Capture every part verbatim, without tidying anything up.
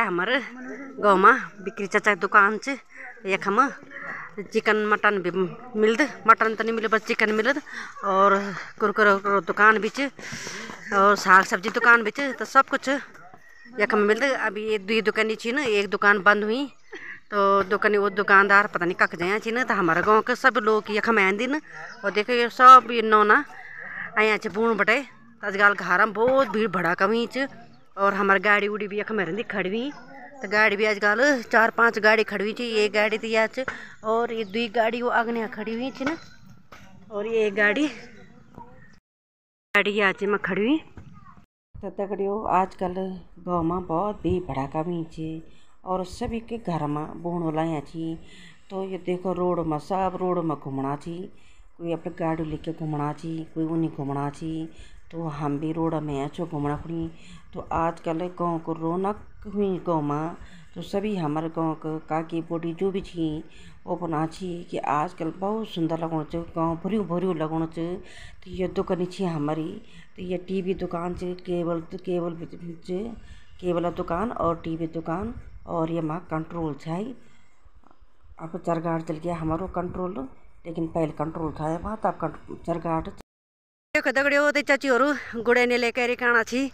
हमारे गाँव में बिक्री चाचा दुकान से यखम चिकन मटन भी मिलद, मटन तो नहीं मिले बस चिकन मिलद और कुरकुरे दुकान भी और साग सब्जी दुकान भी तो सब कुछ यखम मिलद। अभी ये दुई दुकानी छी ना, एक दुकान बंद हुई तो दुकानी वो दुकानदार पता नहीं कक जाए छी ना, तो हमारे गाँव के सब लोग यखम आंदी न और देखो ये सब ये नौना आया छे बूण बटे आजकल घर में बहुत भीड़ भड़ाका हुई और हमारी गाड़ी उड़ी भी यखम रहती खड़ी हुई। तो गाड़ी भी आजकल चार पांच गाड़ी खड़ी हुई थी, ये गाड़ी तो यहाँ च और ये दुई गाड़ी वो अग्नि खड़ी हुई थी ना, और ये गाड़ी गाड़ी यहाँ च में खड़ी हुई। तो तगड़ियो आजकल गाँव में बहुत भी भड़ाका हुई छे और सभी के घर में बूण लाया छी। तो ये देखो रोड में सब रोड में घूमना छी, कोई अपने गाड़ी लेके घूमना छी, कोई उन्हीं घूमना छी। तो हम भी रोड में ऐसे घूमना पड़ी। तो आजकल गाँव को रौनक हुई गाँव में, तो सभी हमारे गाँव के काकी बोटी जो भी छी वो बना छी कि आजकल बहुत सुंदर लगना च, गाँव भरियो भरियो लगना च। तो ये दुकान छी हमारी, तो ये टीवी दुकान च, केबल केबल च, केबल दुकान और टीवी दुकान और ये माँ कंट्रोल छाई। अब चरगाट चल गया हमारो कंट्रोल, लेकिन पहले कंट्रोल था वहाँ तब चरगाट। देखो दगड़ियों तो चाची और गुड़े ने लेकर आना छी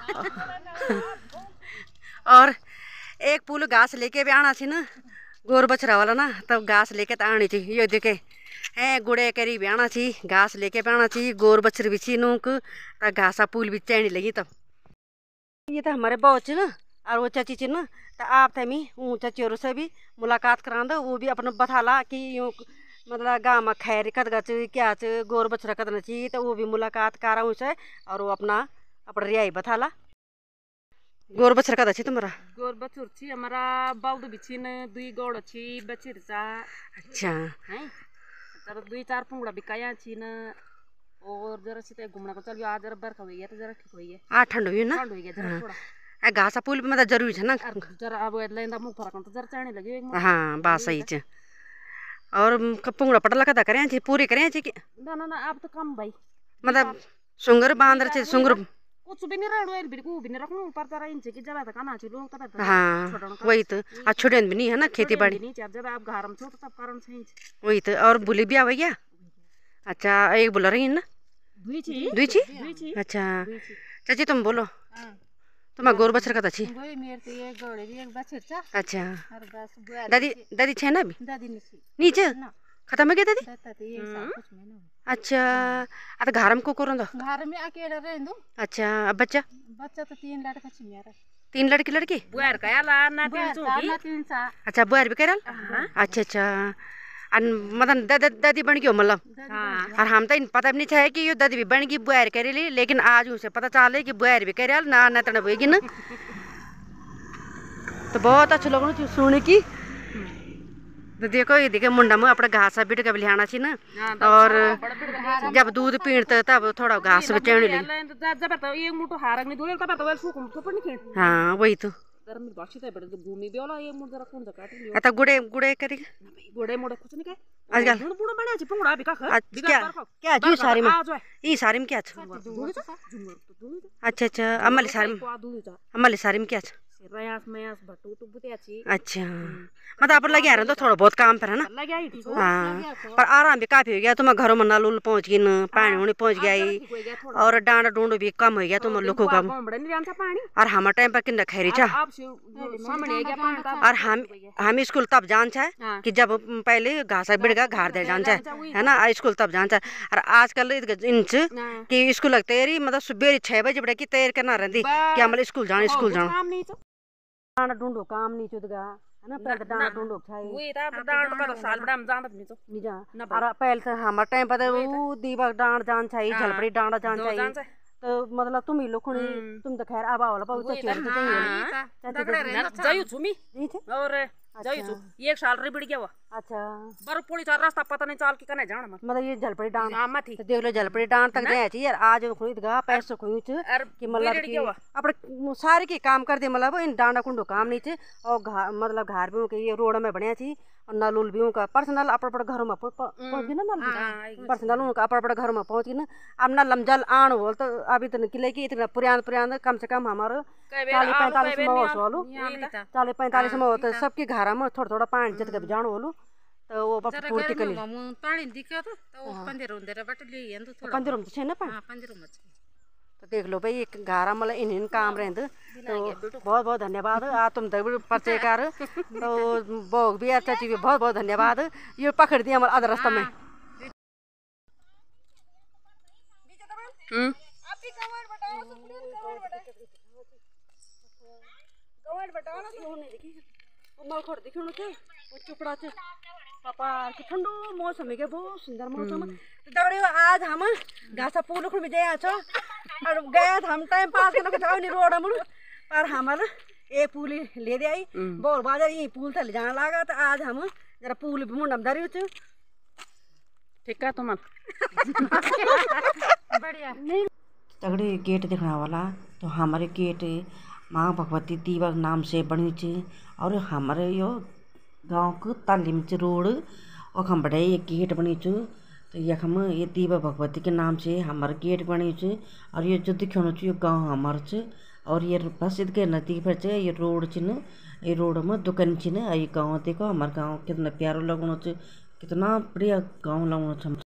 और एक पुल घास लेके भी आना छी ना, गोर बछरा वाला ना, तब घास लेके तो आनी थी। ये देखे है गुड़े करी भी आना छी, घास लेके भी आना छी, गोर बछर भी छी नूक घासा पुल भी चैनी लगी। तब ये तो हमारे बहुत ना और वो चाची ची ना, तो आप थे मी वो चाची और से भी मुलाकात करा दो, वो भी अपना बताला कि यूँ मतलब गाँव में खैर कदगा च क्या च गोर बछरा कदना ची, तो वो भी मुलाकात करा उसे और वो अपना अपना रियाई बताला। गोर बछर कदा छी तुम्हारा? गोर बछर छी हमारा बाउद भी छी न, दुई गौड़ छी बछर सा। अच्छा हैं तर दुई चार पुंगड़ा बिकाया छी न, और जरा से घूमना को चलियो। आज जरा बरखा हुई है तो जरा ठीक हुई है, आ ठंड हुई ना, ठंड हुई है जरा थोड़ा। ए घासा पुल भी मतलब जरूरी है ना, जरा अब लेंदा मुंह फरक तो जरा चढ़ने लगी एक। हाँ बात सही छ। और पुंगड़ा पटला कदा करे छी, पूरी करे छी कि ना ना ना अब तो कम भाई, मतलब सुंगर बांदर छ, सुंगर कुछ भी नहीं रहड़ो एल बिल्कुल भी नहीं रखनो पर जरा इंच की जगह तक आना छी लोग तब। हाँ वही तो आ छुड़न भी नहीं है ना खेती बाड़ी नहीं जब जब आप घर में छो तो तब कारण सही वही तो। और बुली भी आवे क्या? अच्छा एक बोला रही ना, दुई छी दुई छी। अच्छा चाची तुम बोलो तुम्हारा गोर बछर कदा छी? अच्छा दादी दादी छे ना अभी? नीचे खत्म हो गया दादी? अच्छा अब घर में को करो दो? घर में अकेले रहूं। अच्छा अब बच्चा? बच्चा तो तीन लड़का छी मेरा। तीन लड़की लड़की? बुआर का याला ना तीन चोगी ना तीन सा। अच्छा बुआर भी करल? अच्छा अच्छा अन मतलब दादा दादी बन गयो मतलब। हां और हम तो इन पता भी नहीं था कि ये दादी भी बन गई बुआर करेली, लेकिन आज उसे पता चले कि बुआर भी करल ना ना तने होगी ना। तो बहुत अच्छा लगनो छी सुन की। तो देखो ये देखे मुंडा में अपना घास बिट के लियाना छी ना, और जब दूध पीणते तब थोड़ा घास बचेने लगी। हाँ वही तो आता गुड़े गुड़े करी गुड़े मोड़े कुछ नहीं कहे आजकल बुड़ा बना छी पुंगड़ा भी का क्या क्या जी सारी में ई सारी में क्या छ? अच्छा अच्छा अमली सारी में अमली सारी में क्या छ? रयास मयास भटू तो बुते छी। अच्छा मतलब आप लगे आ रहे तो थोड़ा बहुत काम पर है ना। हाँ पर आराम भी काफी हो गया, तुम घरों में नल उल पहुँच गई न, पानी उनी पहुँच गया और डांड डूंड भी कम हो गया तुम लोगों का। और हमारे टाइम पर किन्ना खैरी था। और हम हम स्कूल तब जान छे कि जब पहले घासा बिड़गा घर दे जान छे है ना, स्कूल तब जान छे। और आजकल इंच कि स्कूल तैयारी मतलब सुबह छह बजे बड़े की तैयारी करना रहती कि हम स्कूल जाना स्कूल जाना। डांड ढूंढो काम नहीं चुदगा है ना, पहले डांड ढूंढो छाई वही ता डांड का साल बड़ा हम जानत नहीं तो नहीं जा। और पहले से हमारे टाइम पर वो दीवा डांड जान छाई, झलपड़ी डांड जान छाई। तो मतलब तुम ही लोग तुम तो खैर आबा वाला बहुत अच्छी होती है जायु छुमी और जायु छु एक साल रे बिड़ गया वो। अच्छा बर पुलिस और रास्ता पता नहीं चाल के कने जान मतलब ये झलपड़ी डांड हां मथी तो देख लो झलपड़ी डांड तक गए छी यार। आज खुद गा पैसे खुद कि मतलब कि अपने सारे के काम कर दे मतलब इन डांडा कुंडो काम नहीं थे। और मतलब घर भी के ये रोड में बढ़िया थी और नल उल भी का पर्सनल अपने अपने घर में पहुंच गई ना, नल पर्सनल उनका अपने अपने घर में पहुंच गई ना। अब ना लमजल आन हो तो अभी तो निकले कि इतना पुरान पुरान कम से कम हमारे चालीस पैंतालीस में हो सोलू चालीस पैंतालीस में हो तो सबके घर में थोड़ा थोड़ा पानी जत के जानो बोलू तो वो बाप पूर्ति कली पानी दिखे तो तो पंदिर उंदर बट लिए तो थोड़ा पंदिर में छे ना पानी हां पंदिर में तो देख लो भाई एक घर मतलब इन इन काम रहते तो बहुत बहुत धन्यवाद आ तुम तो परिचय कर तो भोग भी अच्छा चीज बहुत बहुत धन्यवाद ये पकड़ दिया हमारे आधा रास्ता में हम्म गवार बताओ ना तो होने देखी मल खोड़ दिखो ना के वो चुपड़ा से पापा की ठंडो मौसम है के बहुत सुंदर मौसम तो दौड़े आज हम घासा पुल खुल में गया छ और गया था हम टाइम पास करने के जाओ नहीं रोड हम पर हमारा एक पुल ले दे आई बोल बाजार ये पुल था ले जाना लगा तो आज हम जरा पुल मुंडम धरी छ ठीक है तुम बढ़िया तगड़े गेट दिखने वाला तो हमारे गेट माँ भगवती दीवा नाम से बनी थी और हमारे यो गांव को तालीम रोड और हम बड़े ये गेट बनी छू तो यखम ये दीवा भगवती के नाम से हमारे गेट बनी छू और ये जो दिखो ये गांव हमारे छ और ये बस इसके नजदीक पर ये रोड छ ये रोड में दुकान छ ये गाँव देखो हमारे गाँव कितना प्यारो लगनो छ कितना बढ़िया गाँव लगनो छ।